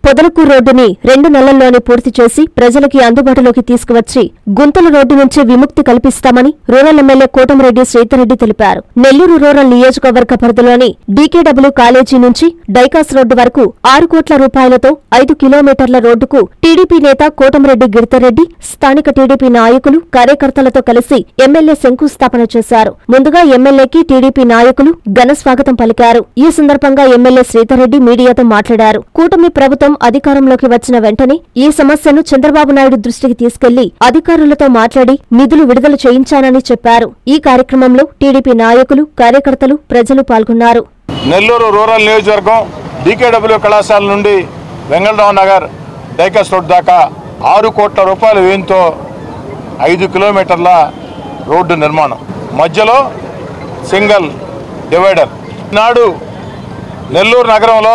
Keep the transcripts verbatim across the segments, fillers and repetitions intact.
పొదలకు రోడ్డుని రెండు నెలల్లోనే పూర్తి చేసి ప్రజలకి అందుబాటులోకి తీసుకువచ్చి గుంతల రోడ్డు నుంచి విముక్తి కల్పిస్తామని రూరల్ ఎమ్మెల్యే కోటమిరెడ్డి శ్రీధర్రెడ్డి తెలిపారు. నెల్లూరు రూరల్ నియోజకవర్గ పరిధిలోని డీకేడబ్ల్యూ కాలేజీ నుంచి డైకాస్ రోడ్డు వరకు ఆరు కోట్ల రూపాయలతో ఐదు కిలోమీటర్ల రోడ్డుకు టీడీపీ నేత కోటమిరెడ్డి గిరిధర్రెడ్డి స్థానిక టీడీపీ నాయకులు కార్యకర్తలతో కలిసి ఎమ్మెల్యే శంకుస్థాపన చేశారు. ముందుగా ఎమ్మెల్యేకి టీడీపీ నాయకులు ఘన స్వాగతం పలికారు. ఈ సందర్భంగా ఎమ్మెల్యే శ్రీధర్రెడ్డి మీడియాతో మాట్లాడారు. కూటమి ప్రభుత్వం అధికారంలోకి వచ్చిన వెంటనే ఈ సమస్యను చంద్రబాబు నాయుడు దృష్టికి తీసుకెళ్లి అధికారులతో మాట్లాడి నిధులు విడుదల చేయించానని చెప్పారు. ఈ కార్యక్రమంలో టీడీపీ నాయకులు కార్యకర్తలు ప్రజలు పాల్గొన్నారు. నెల్లూరు రూరల్ నియోజకవర్గం డీకేడబ్ల్యూ కళాశాల నుండి వెంగళరావు నగర్ డైకాస్ రోడ్ దాకా ఆరు కోట్ల రూపాయల వ్యయంతో ఐదు కిలోమీటర్ల రోడ్డు నిర్మాణం, మధ్యలో సింగిల్ డివైడర్. నాడు నెల్లూరు నగరంలో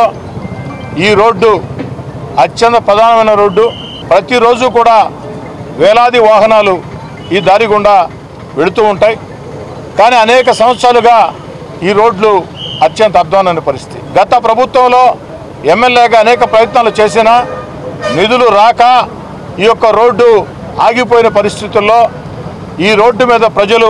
ఈ రోడ్డు అత్యంత ప్రధానమైన రోడ్డు. ప్రతిరోజు కూడా వేలాది వాహనాలు ఈ దారి గుండా వెళుతూ ఉంటాయి. కానీ అనేక సంవత్సరాలుగా ఈ రోడ్లు అత్యంత అధ్వానమైన పరిస్థితి. గత ప్రభుత్వంలో ఎమ్మెల్యేగా అనేక ప్రయత్నాలు చేసినా నిధులు రాక ఈ యొక్క రోడ్డు ఆగిపోయిన పరిస్థితుల్లో ఈ రోడ్డు మీద ప్రజలు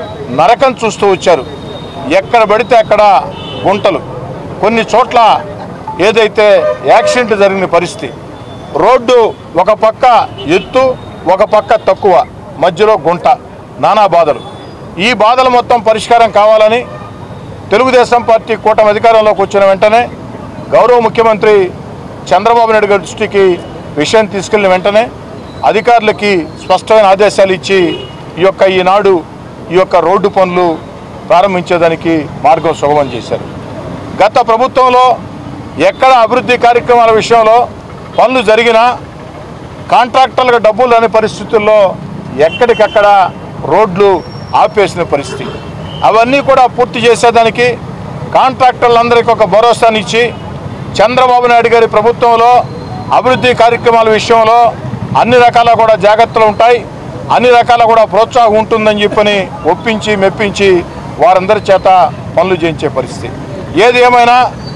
నరకం చూస్తూ వచ్చారు. ఎక్కడ పడితే అక్కడ గుంటలు, కొన్ని చోట్ల ఏదైతే యాక్సిడెంట్ జరిగిన పరిస్థితి. రోడ్డు ఒక పక్క ఎత్తు, ఒక పక్క తక్కువ, మధ్యలో గుంట, నానా బాధలు. ఈ బాధలు మొత్తం పరిష్కారం కావాలని తెలుగుదేశం పార్టీ కూటమి అధికారంలోకి వచ్చిన వెంటనే గౌరవ ముఖ్యమంత్రి చంద్రబాబు నాయుడు గారి దృష్టికి విషయం తీసుకెళ్లిన వెంటనే అధికారులకి స్పష్టమైన ఆదేశాలు ఇచ్చి ఈ యొక్క ఈనాడు ఈ యొక్క రోడ్డు పనులు ప్రారంభించేదానికి మార్గం సుగమం చేశారు. గత ప్రభుత్వంలో ఎక్కడ అభివృద్ధి కార్యక్రమాల విషయంలో పనులు జరిగినా కాంట్రాక్టర్లకు డబ్బులు రాని పరిస్థితుల్లో ఎక్కడికక్కడ రోడ్లు ఆపేసిన పరిస్థితి. అవన్నీ కూడా పూర్తి చేసేదానికి కాంట్రాక్టర్లందరికీ ఒక భరోసానిచ్చి చంద్రబాబు నాయుడు గారి ప్రభుత్వంలో అభివృద్ధి కార్యక్రమాల విషయంలో అన్ని రకాల కూడా జాగ్రత్తలు ఉంటాయి, అన్ని రకాల కూడా ప్రోత్సాహం ఉంటుందని చెప్పని ఒప్పించి మెప్పించి వారందరి చేత పనులు చేయించే పరిస్థితి. ఏది ఏమైనా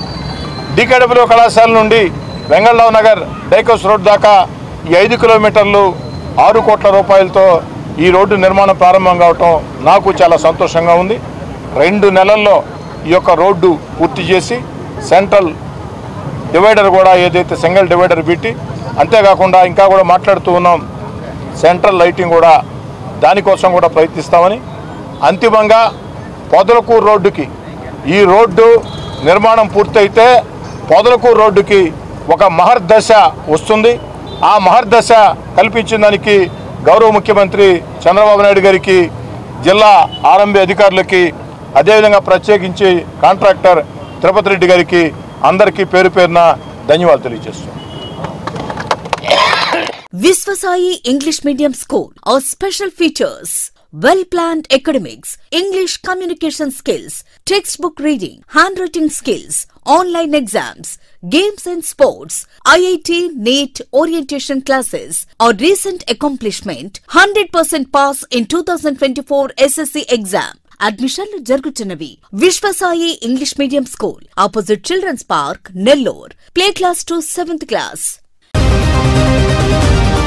డీకేడబ్ల్యూ కళాశాల నుండి వెంగళరావు నగర్ డైకాస్ రోడ్ దాకా ఈ ఐదు కిలోమీటర్లు ఆరు కోట్ల రూపాయలతో ఈ రోడ్డు నిర్మాణం ప్రారంభం కావటం నాకు చాలా సంతోషంగా ఉంది. రెండు నెలల్లో ఈ యొక్క రోడ్డు పూర్తి చేసి సెంట్రల్ డివైడర్ కూడా ఏదైతే సింగిల్ డివైడర్ పెట్టి, అంతేకాకుండా ఇంకా కూడా మాట్లాడుతూ ఉన్నాం సెంట్రల్ లైటింగ్ కూడా దానికోసం కూడా ప్రయత్నిస్తామని. అంతిమంగా పొదలకూరు రోడ్డుకి ఈ రోడ్డు నిర్మాణం పూర్తయితే పొదలకూరు రోడ్డుకి ఒక మహర్దశ వస్తుంది. ఆ మహర్దశ కల్పించిన దానికి గౌరవ ముఖ్యమంత్రి చంద్రబాబు నాయుడు గారికి, జిల్లా ఆర్ఎంబీ అధికారులకి, అదేవిధంగా ప్రత్యేకించి కాంట్రాక్టర్ తిరుపతి రెడ్డి గారికి అందరికీ పేరు పేరున ధన్యవాదాలు తెలియజేస్తున్నాను. Viswasai English Medium School. Our special features: well-planned academics, English communication skills, textbook reading, handwriting skills, online exams, games and sports, I I T, NEET, orientation classes. Our recent accomplishment: one hundred percent pass in twenty twenty-four S S C exam. అడ్మిషన్లు జరుగుతున్నవి. Vishwasai English medium school, opposite children's park, Nellore. Play class to seventh class.